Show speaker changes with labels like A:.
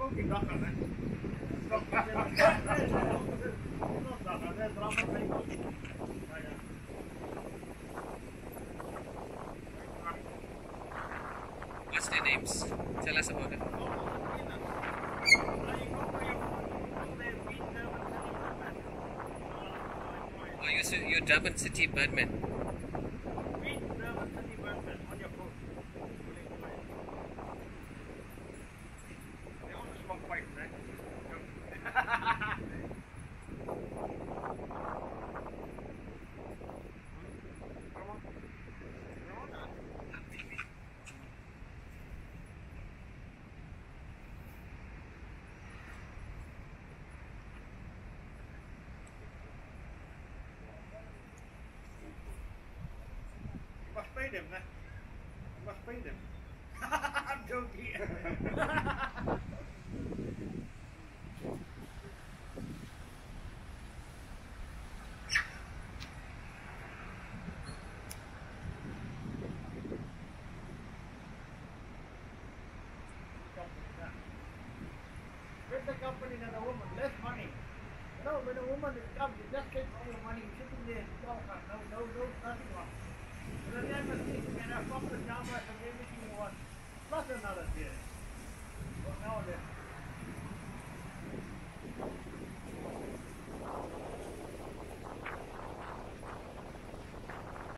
A: What's their names? Tell us about it. Oh, you're Durban City Birdman.
B: Pay them, nah. You must pay them. I'm joking. With the company and the woman, less money. You know, when a woman comes, you just take all your money, sitting there, no, nothing wrong. But at the end of the day, you can have proper numbers and everything you want, plus another beer. Well, nowadays.